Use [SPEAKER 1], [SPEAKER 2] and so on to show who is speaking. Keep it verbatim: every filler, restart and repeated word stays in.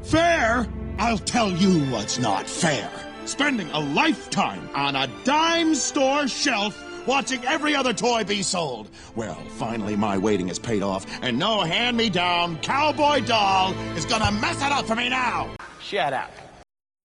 [SPEAKER 1] Fair? I'll tell you what's not fair. Spending a lifetime on a dime store shelf watching every other toy be sold. Well, finally my waiting is paid off, and no hand-me-down cowboy doll is gonna mess it up for me now.
[SPEAKER 2] Shut up.